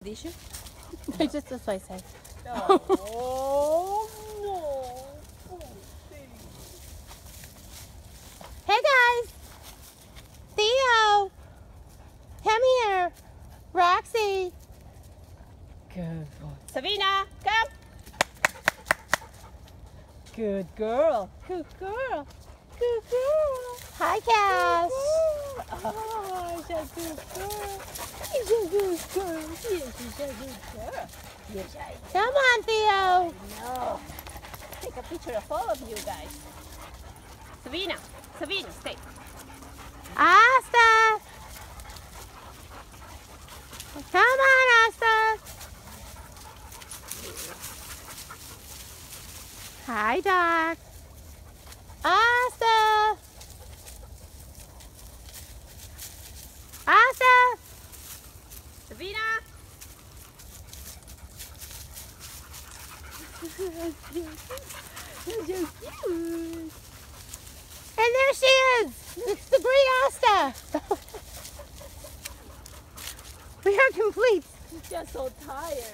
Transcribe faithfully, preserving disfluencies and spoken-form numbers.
Dish? No. Just this way, say. Oh, no. Hey guys! Theo! Come here! Roxy! Good boy. Savina, come. Good girl. Good girl. Good girl. Hi, Cass! Oh, she's a good girl. She's a good girl. Yes, she's a good girl. Yes, I Come on, Theo! know. Take a picture of all of you guys. Savina, Savina, stay. Asta! Come on, Asta! Hi, Doc. Asta! Asta! Savina. You're so cute. And there she is! It's the Brie Asta! We are complete. She's just so tired.